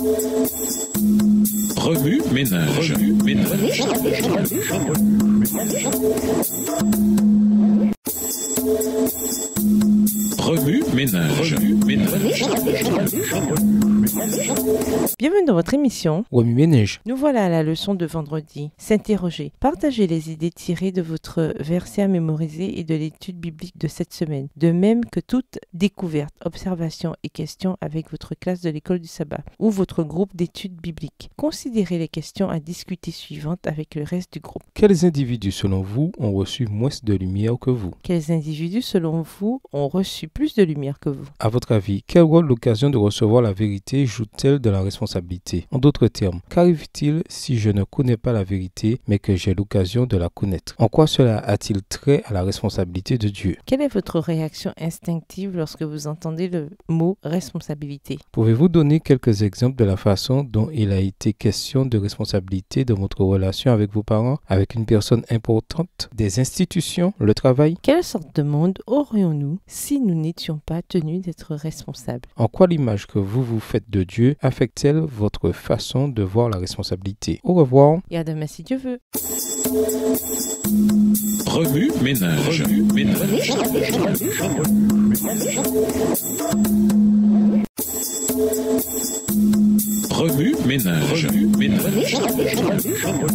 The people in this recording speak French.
Remue ménage. Remue ménage. Bienvenue dans votre émission. Remue ménage. Nous voilà à la leçon de vendredi. S'interroger. Partagez les idées tirées de votre verset à mémoriser et de l'étude biblique de cette semaine. De même que toute découverte, observation et question avec votre classe de l'école du sabbat ou votre groupe d'études bibliques. Considérez les questions à discuter suivantes avec le reste du groupe. Quels individus, selon vous, ont reçu moins de lumière que vous? Quels individus, selon vous, ont reçu plus de lumière que vous? À votre avis, quel rôle l'occasion de recevoir la vérité joue-t-elle dans la responsabilité? En d'autres termes, qu'arrive-t-il si je ne connais pas la vérité, mais que j'ai l'occasion de la connaître? En quoi cela a-t-il trait à la responsabilité de Dieu? Quelle est votre réaction instinctive lorsque vous entendez le mot responsabilité? Pouvez-vous donner quelques exemples de la façon dont il a été question de responsabilité dans votre relation avec vos parents, avec une personne importante, des institutions, le travail? Quelle sorte de monde aurions-nous si nous n'étions pas tenus d'être responsables? En quoi l'image que vous vous faites de Dieu affecte-t-elle votre façon de voir la responsabilité? Au revoir. Et à demain si Dieu veut. Remue ménage. Remue ménage.